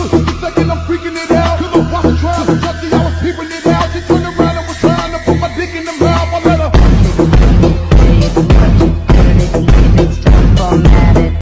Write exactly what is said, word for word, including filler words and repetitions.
You thinking I'm freaking it out? Cause I'm watching trials and trusty, I was peeping it out.